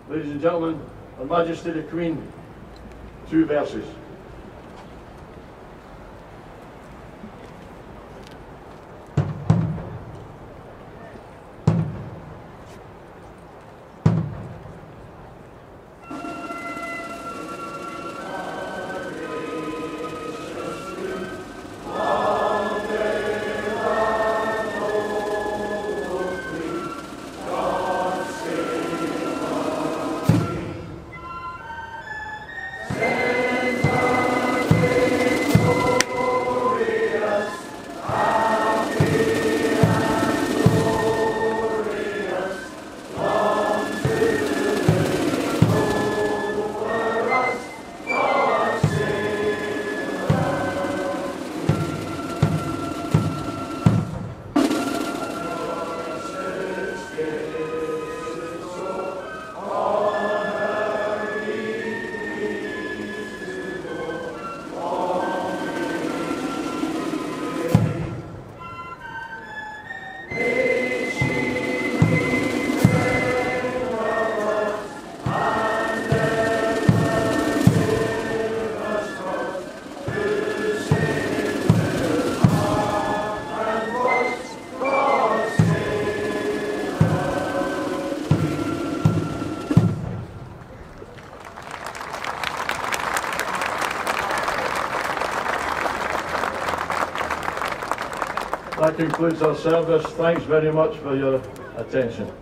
Ladies and gentlemen, Her Majesty the Queen, 2 verses. That concludes our service. Thanks very much for your attention.